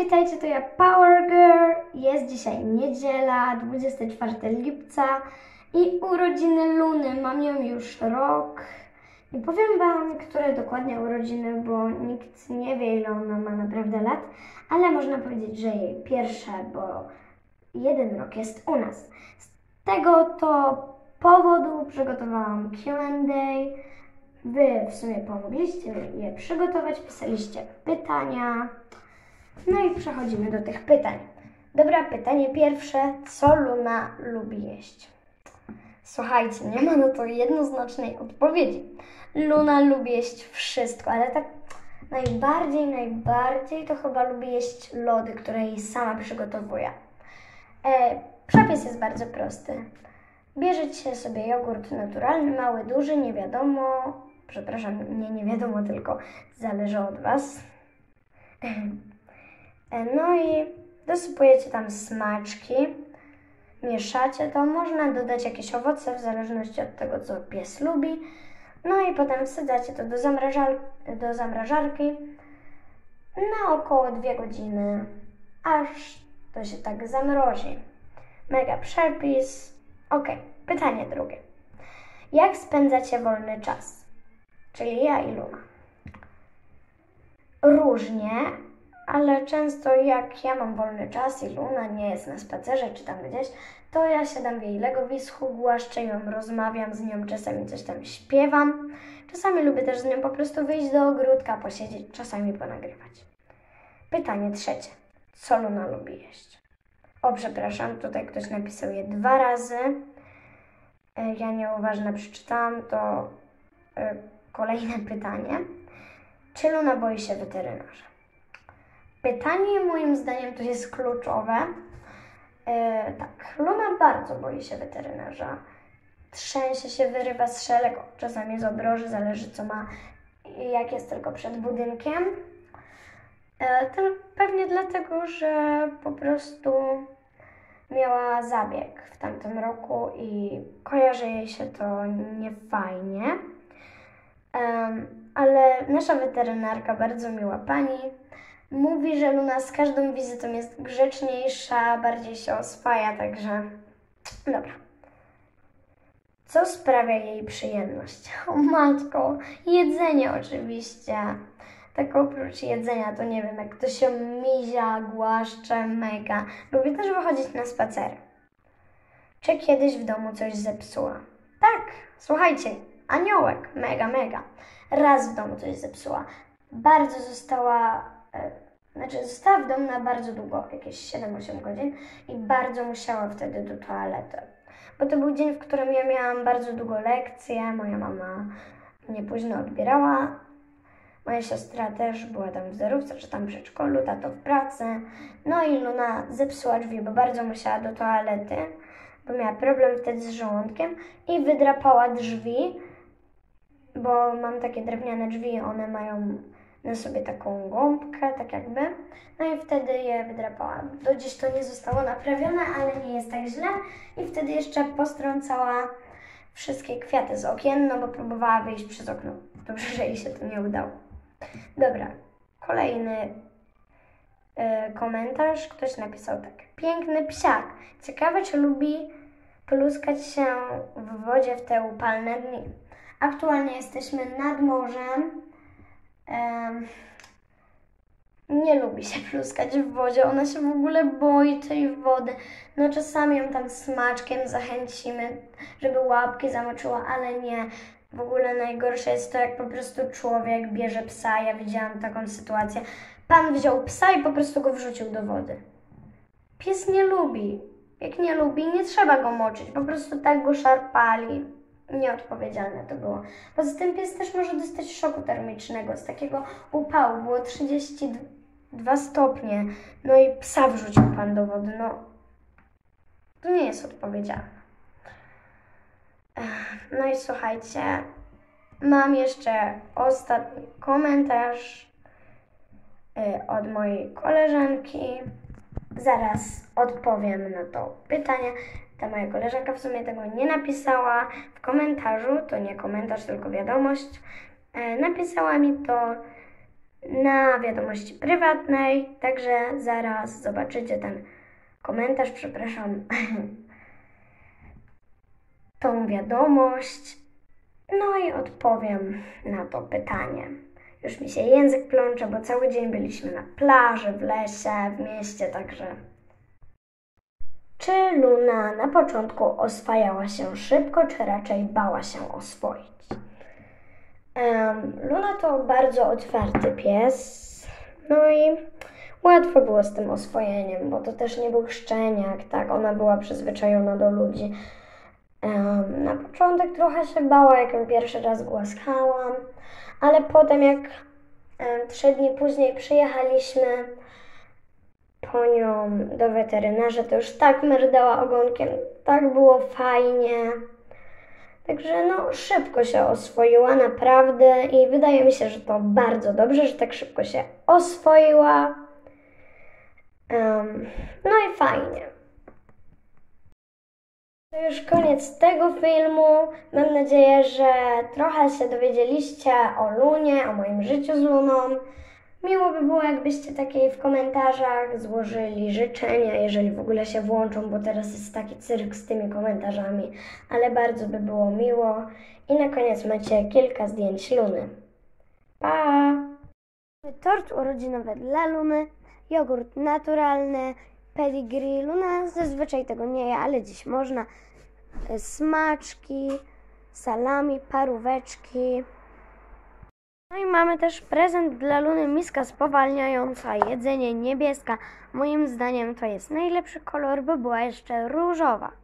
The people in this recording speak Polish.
witajcie, to ja Power Girl. Jest dzisiaj niedziela, 24 lipca i urodziny Luny. Mam ją już rok. Nie powiem Wam, które dokładnie urodziny, bo nikt nie wie, ile ona ma naprawdę lat, ale można powiedzieć, że jej pierwsze, bo 1 rok jest u nas. Z tego to powodu przygotowałam Q&A. Wy w sumie pomogliście je przygotować, pisaliście pytania. No i przechodzimy do tych pytań. Dobra, pytanie pierwsze. Co Luna lubi jeść? Słuchajcie, nie ma na to jednoznacznej odpowiedzi. Luna lubi jeść wszystko, ale tak najbardziej to chyba lubi jeść lody, które jej sama przygotowuje. Przepis jest bardzo prosty. Bierzecie sobie jogurt naturalny, mały, duży, nie wiadomo. Przepraszam, nie wiadomo, tylko zależy od Was. No i dosypujecie tam smaczki, mieszacie to, można dodać jakieś owoce w zależności od tego, co pies lubi. No i potem wsadzacie to do zamrażarki na około 2 godziny, aż to się tak zamrozi. Mega przepis. Ok, pytanie drugie. Jak spędzacie wolny czas? Czyli ja i Luna. Różnie, ale często jak ja mam wolny czas i Luna nie jest na spacerze czy tam gdzieś, to ja siadam w jej legowisku, głaszczę ją, rozmawiam z nią, czasami coś tam śpiewam. Czasami lubię też z nią po prostu wyjść do ogródka, posiedzieć, czasami ponagrywać. Pytanie trzecie. Co Luna lubi jeść? O, przepraszam, tutaj ktoś napisał je 2 razy. Ja nieuważnie przeczytałam to kolejne pytanie. Czy Luna boi się weterynarza? Pytanie moim zdaniem to jest kluczowe. Tak, Luna bardzo boi się weterynarza. Trzęsie się, wyrywa z szelek, czasami z obroży, zależy co ma, jak jest tylko przed budynkiem. To pewnie dlatego, że po prostu miała zabieg w tamtym roku i kojarzy jej się to niefajnie. Ale nasza weterynarka, bardzo miła pani, mówi, że Luna z każdą wizytą jest grzeczniejsza, bardziej się oswaja, także dobra. Co sprawia jej przyjemność? O matko, jedzenie oczywiście. Tak oprócz jedzenia to nie wiem, jak to się mizia, głaszcze, mega. Lubię też wychodzić na spacery. Czy kiedyś w domu coś zepsuła? Tak, słuchajcie, aniołek, mega. Raz w domu coś zepsuła. Została w domu na bardzo długo, jakieś 7-8 godzin i bardzo musiała wtedy do toalety. Bo to był dzień, w którym ja miałam bardzo długo lekcje, moja mama mnie późno odbierała, moja siostra też była tam w zerówce, czy tam w przedszkolu, tato w pracy. No i Luna zepsuła drzwi, bo bardzo musiała do toalety, bo miała problem wtedy z żołądkiem i wydrapała drzwi, bo mam takie drewniane drzwi, one mają na sobie taką gąbkę, tak jakby. No i wtedy je wydrapała. Do dziś to nie zostało naprawione, ale nie jest tak źle. I wtedy jeszcze postrącała wszystkie kwiaty z okien, no bo próbowała wyjść przez okno. Dobrze, że jej się to nie udało. Dobra, kolejny komentarz. Ktoś napisał tak. Piękny psiak. Ciekawe, czy lubi pluskać się w wodzie w te upalne dni. Aktualnie jesteśmy nad morzem. Nie lubi się pluskać w wodzie, ona się w ogóle boi tej wody. No czasami ją tam smaczkiem zachęcimy, żeby łapki zamoczyła, ale nie. W ogóle najgorsze jest to, jak po prostu człowiek bierze psa. Ja widziałam taką sytuację. Pan wziął psa i po prostu go wrzucił do wody. Pies nie lubi. Jak nie lubi, nie trzeba go moczyć. Po prostu tak go szarpali. Nieodpowiedzialne to było. Poza tym pies też może dostać szoku termicznego z takiego upału. Było 32 stopnie. No i psa wrzucił pan do wody. No, to nie jest odpowiedzialne. No i słuchajcie, mam jeszcze ostatni komentarz od mojej koleżanki. Zaraz odpowiem na to pytanie. Ta moja koleżanka w sumie tego nie napisała w komentarzu, to nie komentarz, tylko wiadomość. Napisała mi to na wiadomości prywatnej, także zaraz zobaczycie ten komentarz, przepraszam, tą wiadomość, no i odpowiem na to pytanie. Już mi się język plącze, bo cały dzień byliśmy na plaży, w lesie, w mieście, także... Czy Luna na początku oswajała się szybko, czy raczej bała się oswoić? Luna to bardzo otwarty pies, no i łatwo było z tym oswojeniem, bo to też nie był szczeniak, tak? Ona była przyzwyczajona do ludzi. Na początek trochę się bała, jak ją pierwszy raz głaskałam, ale potem jak 3 dni później przyjechaliśmy po nią do weterynarza, to już tak merdała ogonkiem, tak było fajnie. Także no szybko się oswoiła naprawdę i wydaje mi się, że to bardzo dobrze, że tak szybko się oswoiła. No i fajnie. To już koniec tego filmu. Mam nadzieję, że trochę się dowiedzieliście o Lunie, o moim życiu z Luną. Miło by było, jakbyście takie w komentarzach złożyli życzenia, jeżeli w ogóle się włączą, bo teraz jest taki cyrk z tymi komentarzami, ale bardzo by było miło. I na koniec macie kilka zdjęć Luny. Pa! Tort urodzinowy dla Luny, jogurt naturalny, pedigree. Luna zazwyczaj tego nie je, ale dziś można. Smaczki, salami, paróweczki. No i mamy też prezent dla Luny, miska spowalniająca, jedzenie niebieska. Moim zdaniem to jest najlepszy kolor, by była jeszcze różowa.